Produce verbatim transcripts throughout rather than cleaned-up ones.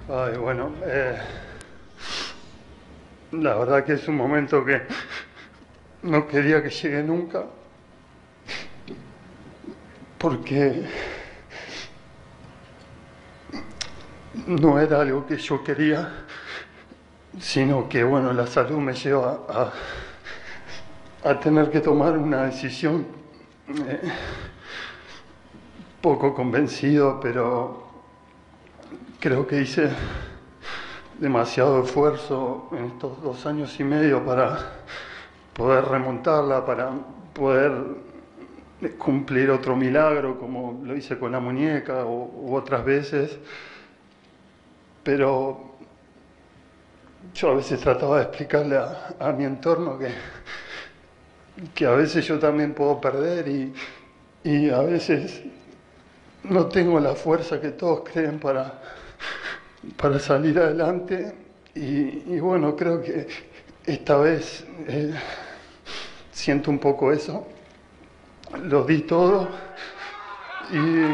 Ay, bueno, eh, la verdad que es un momento que no quería que llegue nunca, porque no era algo que yo quería, sino que, bueno, la salud me lleva a, a tener que tomar una decisión eh, poco convencido, pero creo que hice demasiado esfuerzo en estos dos años y medio para poder remontarla, para poder cumplir otro milagro como lo hice con la muñeca o, u otras veces, pero yo a veces trataba de explicarle a, a mi entorno que, que a veces yo también puedo perder y, y a veces no tengo la fuerza que todos creen para, para salir adelante y, y bueno, creo que esta vez eh, siento un poco eso, lo di todo y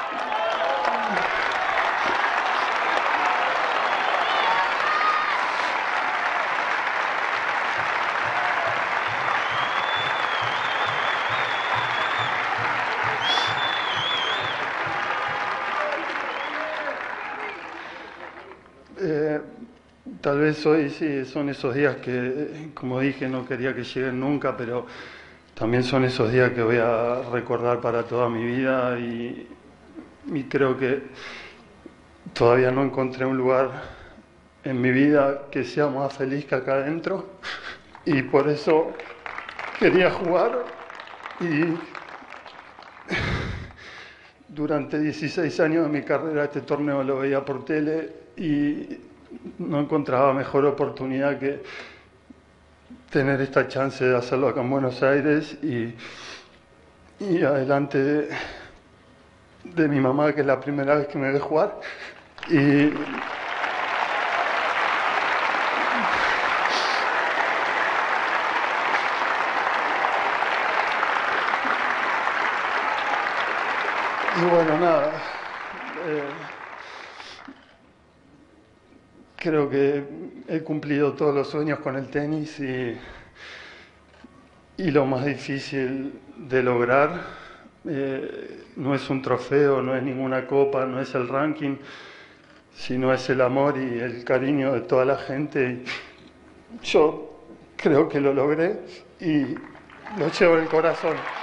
Eh, tal vez hoy sí son esos días que, como dije, no quería que lleguen nunca, pero también son esos días que voy a recordar para toda mi vida y, y creo que todavía no encontré un lugar en mi vida que sea más feliz que acá adentro y por eso quería jugar y durante dieciséis años de mi carrera este torneo lo veía por tele y no encontraba mejor oportunidad que tener esta chance de hacerlo acá en Buenos Aires y, y adelante de, de mi mamá, que es la primera vez que me ve jugar. Y, y bueno, nada. Eh, creo que he cumplido todos los sueños con el tenis y, y lo más difícil de lograr eh, no es un trofeo, no es ninguna copa, no es el ranking, sino es el amor y el cariño de toda la gente. Yo creo que lo logré y lo llevo en el corazón.